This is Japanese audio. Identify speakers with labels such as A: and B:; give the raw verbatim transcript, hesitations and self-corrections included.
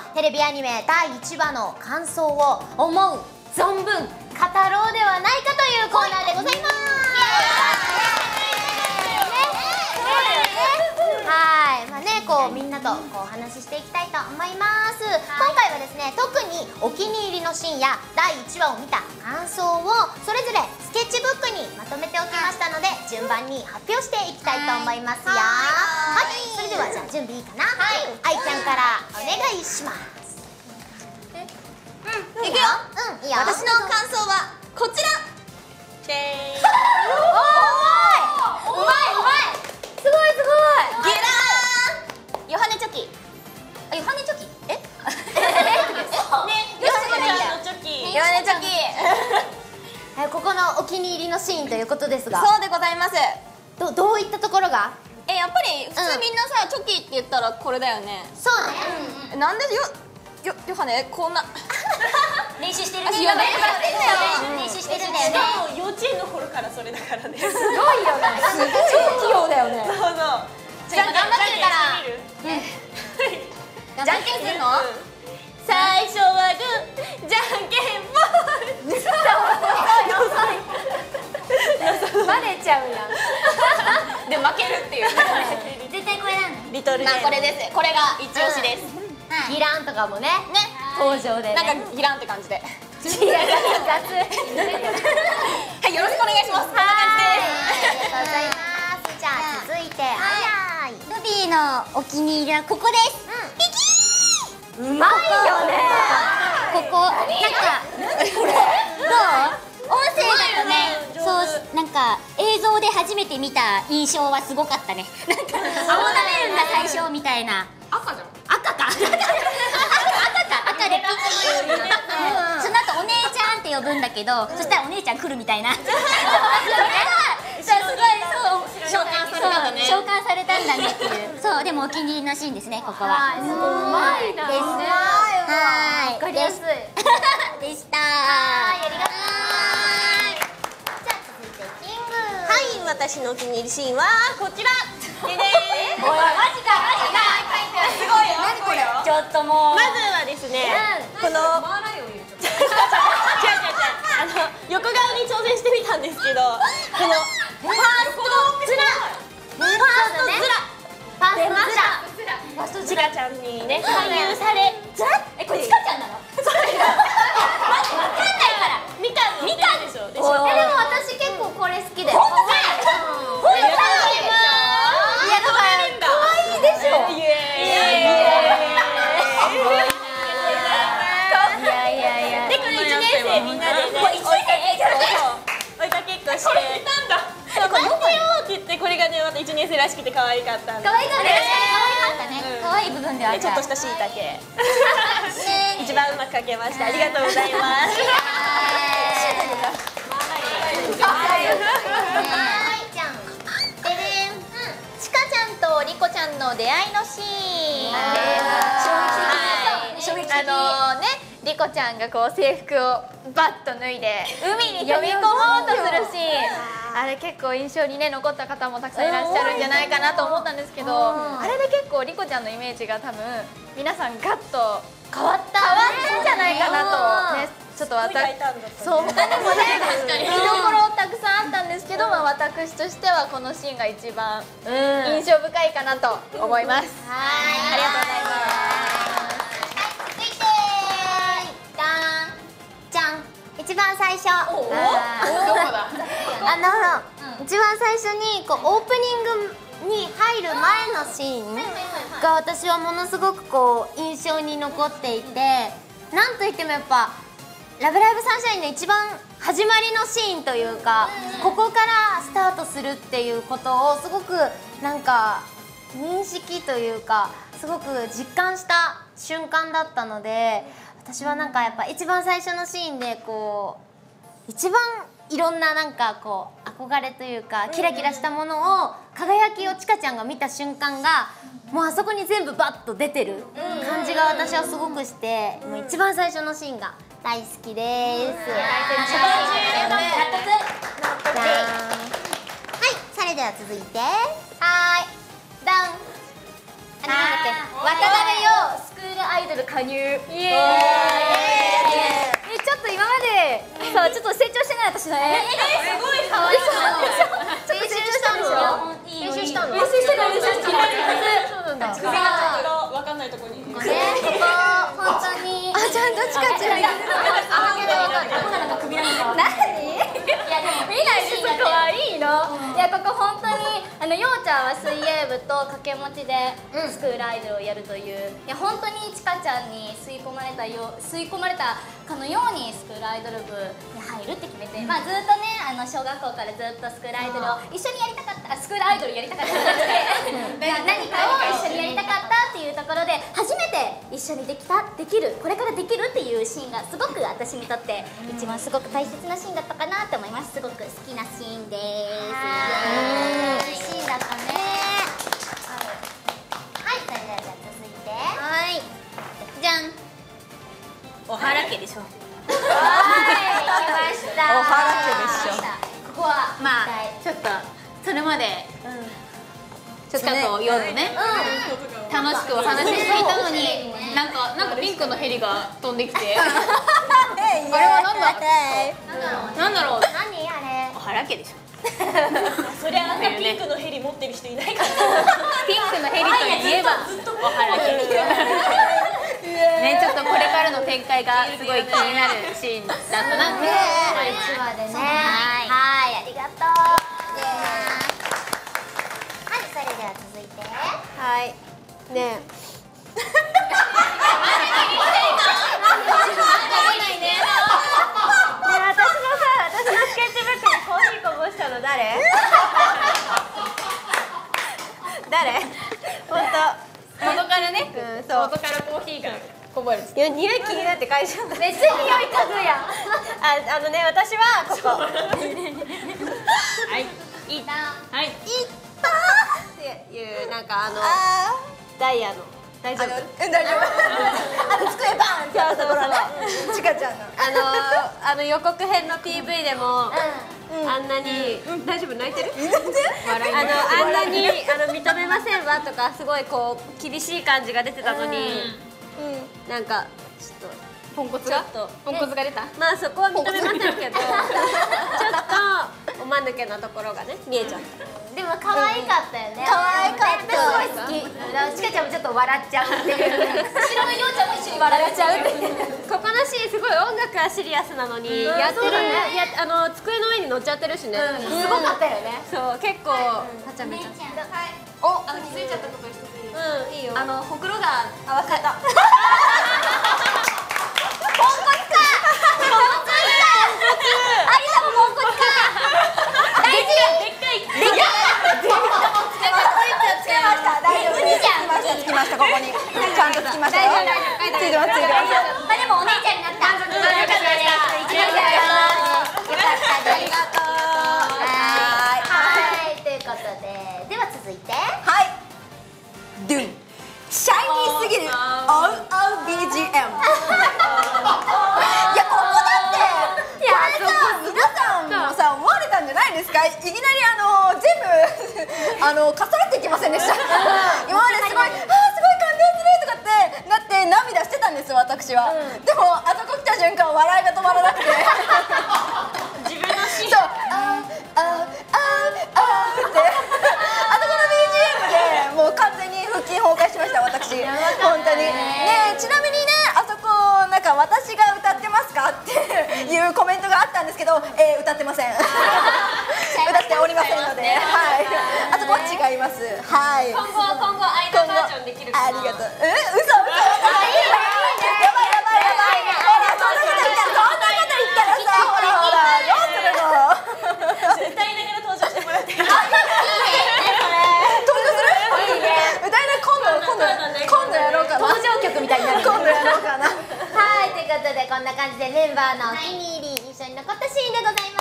A: テレビアニメだいいちわの感想を思う存分語ろうではないかというコーナーでございます。はい、まあね、こうみんなとこうお話ししていきたいと思います。今回はですね、特にお気に入りのシーンやだいいちわを見た感想をそれぞれスケッチブックにまとめておきましたので、順番に発表していきたいと思いますよ。はい、それではじゃあ準備いいかな。はい、あいちゃんからお願いします。
B: うん、いくよ。うん、いいよ。私の感想はこちら。
A: おー、うまいうまい、すごいすごい。
B: ゲラーン。ヨハネチョキ。あ、ヨハネチョキ。え？ね、ヨハネチョキ。ヨハネチョキ。
A: はい、ここのお気に入りのシーンということですが。
B: そうでございます。
A: どどういったところが？
B: え、やっぱり普通みんなさ、チョキって言ったらこれだよね。
A: そうね。
B: なんでよよヨハネこんな。
A: 練習してるね。
B: 練
A: 習してるんだよね。
C: しかも幼稚園の頃からそれだからね。すごい
A: よね。すごい超器用だよね。
C: そうそう。
B: じゃあ頑張ってるから。じゃんけんするの？最初はグー、じゃんけんぽん。
A: バレちゃうやん。
B: で負けるっていう。
A: 絶対これなの。
C: リトル。
B: まあこれです。これが一押しです。
A: ギランとかもね。
B: ね。
A: 登場で。
B: なんかギランって感じで。
A: いや、雑。
B: はい、よろしくお願いします。こんな感じで。
A: ありがとうございます。じゃあ続いて、あやーい。
D: ルビーのお気に入りはここです。
A: うまいよね。
D: ここなんか何これ？どう？音声だとね、そうなんか映像で初めて見た印象はすごかったね。なんか青なめるんだ最初みたいな。
B: 赤じゃん。
D: 赤か。赤か赤でピキー。その後お姉ちゃんって呼ぶんだけど、そしたらお姉ちゃん来るみたいな。それがすごいそう召喚されたんだね。召喚されたんだねっていう。そうでもお気に入りのシーンですねここは。
A: うまいな。
D: です。はい。
A: わかりやすい。
D: でした。
A: はい、ありがとう。じゃあ続いてキング。
C: はい、私のお気に入りシーンはこちら。ででーん。
A: おい、マジかマジか。
C: すごいよ。何これ？
A: ちょっともう。
C: まずはですね、この。違う違う違う。あの横顔に挑戦してみたんですけど、このファーストズラ、ファーストズラ、
A: ファーストズラ。
C: ファーストズラちゃんにね勧誘され、
D: ズラ？えこれチカちゃんなの？それわかんないから。
C: みかんみかんでしょ。でしょ。
A: え、でも私結構これ好きだよ。
D: ほんとかい。ほんとかい。
A: いや、だから可愛いでしょ。
C: イエーイ。
A: いやいやいや。
C: でこれいちねん生みんなでね追いかけっこして、そうこれ待ってよって言って、これがねまたいちねん生らしくて可愛かったんで。
D: 可愛かったね。可愛かったね。可愛い部分ではあった。
C: ちょっとしたしいたけ。一番うまく描けました。ありがとうございます。
A: はい、じゃん。ででん。
B: ちかちゃんとりこちゃんの出会いのシーン。
D: 衝撃的。
B: あのね、りこちゃんがこう制服をバッと脱いで海に飛び込もうとするシーン、あれ結構印象にね残った方もたくさんいらっしゃるんじゃないかなと思ったんですけど、あれで結構りこちゃんのイメージが多分皆さんガッと変わった変わったんじゃないかなとね。ちょっと私そう他にもね見どころたくさんあったんですけど、まあ私としてはこのシーンが一番印象深いかなと思います。はい、ありがとうございます。
A: 続いて、ダーン。じゃん。一番最初。あ
B: どこだ？
A: の、一番最初にこうオープニングに入る前のシーンが私はものすごくこう印象に残っていて、なんといってもやっぱ「ラブライブサンシャイン」の一番始まりのシーンというか、ここからスタートするっていうことをすごくなんか認識というかすごく実感した瞬間だったので、私はなんかやっぱ一番最初のシーンでこう一番いろんななんかこう憧れというかキラキラしたものを輝きをちかちゃんが見た瞬間がもうあそこに全部バッと出てる感じが私はすごくして、もう一番最初のシーンが大好きです。はい、それでは続いて、はーい、ダン。あれなんだっけ、渡辺陽スクール
D: アイドル加入。イエーイ。
B: えちょっと今まで
D: そうちょっと成長してない私のえ
C: すごい
D: 可愛い。
A: 練習したんでしょ？練習したの？
D: 練習してない練習してない。
A: そうなんだ。
C: じゃあわかんないとこに。
A: ね、ここ本当に。あ、ちゃんとチカちゃんが。あ、けどわかる。
D: どこなのか首なのか。何？いやでも見ないでそこはいいの。いやここ本当にあのようちゃんは水泳部と掛け持ちでスクールアイドルをやるという、いや本当にちかちゃんに吸い込まれたよ吸い込まれたかのようにスクールアイドル部に入るって決めて、まあずっとねあの小学校からずっとスクールアイドルを一緒にやりたかったスクールアイドルやりたかったので何かを一緒にやりたかったっていうところで初めて一緒にできたできるこれからできるっていうシーンがすごく私にとって一番すごく大切なシーンだったかなって思います。すごく好きなシーンです。いいシーンだったね。はい、それではじゃあ続いてはいじゃん
C: おはらけでしょ。
D: はい来ました
C: おはらけでしょ。
D: ここは
B: まあちょっとそれまでちょっとこう夜ね楽しくお話ししていたのになんかなんかピンクのヘリが飛んできてあれはなんだなんだろう
A: 何あれ？
B: おはらけでしょ。
C: そりゃなんかピンクのヘリ持ってる人いないから。
B: ピンクのヘリといえばおはらけね、ちょっとこれからの展開がすごい気になるシーンだったなって。
A: いちわでね。はい、ありがとう。はい、それでは続いて。
C: はい。ね誰？本当。
B: 元からね、
C: うん、そう。
B: 元からコーヒーがこぼれて
C: いや匂い気になって会社だ。
D: めっちゃ匂い嗅ぐやん。
C: ああのね私はここ。
B: はいいいはい
C: っていうなんかあのダイヤの大丈夫？
E: 大丈夫。あの机バーンってあるところね。ちかちゃんの。
C: あのあの予告編の ピーブイ でも。あんなに、大丈夫泣いてる？あのあんなにあの認めませんわとかすごいこう厳しい感じが出てたのに、なんかちょっと
B: ポンコツがポンコツが出た。
C: まあそこは認めませんけど、ちょっとおまぬけなところがね見えちゃった。
A: でも可愛かったよね。
E: 可愛かった。
A: すごい好き。ちかちゃんもちょっと笑っちゃうっていう。
D: 後ろのようちゃんも一緒に笑っちゃうっていう。
C: ここのシーンすごい音楽はシリアスなのにやってるやあの机の上に乗っちゃってるしね。
A: すごかったよね。
C: そう結構はちゃめちゃ。
B: お、あの気づいちゃったこと一ついい？
C: うんいいよ。
B: あのほくろが
C: あわかった。
E: つきましたここに。ちゃんとつきましたよ。ついてますついてます。
D: まあでもお姉ちゃんになった。
A: よかったです。よかったです。はい、ということで、では続いて。
E: はい。ドゥン。シャイニーすぎる オーオービージーエム。いやここだって。いやさ皆さんもさ思われたんじゃないですか。いきなりあの全部あの重なっていきませんでした。今まですごいあーすごい感動するとかってなって涙してたんです私は。でもあそこ来た瞬間笑いが止まらなくて。
C: 自分のシーン。
E: そうあーあーあーあーってあそこの ビージーエム でもう完全に腹筋崩壊しました私本当にね。ちなみにねあそこなんか私が歌ってますかっていうコメントがあったんですけど、えー、歌ってません。歌っておりませんので、はい、あそこは違います。はい。
C: 今後今後アイドルバージョンできるかな。
E: ありがとう。え、嘘嘘。やばいやばいやばい。ほらそんなこと言ったらそんなこと言ったらさほらほらどうするの。
C: 歌いながら登場してもらって。
E: 登場する？歌いな今度今度今度やろうかな。
A: 登場曲みたいになる。
E: 今度やろうかな。
A: はい、ということでこんな感じでメンバーのお気に入り印象に残ったシーンでございま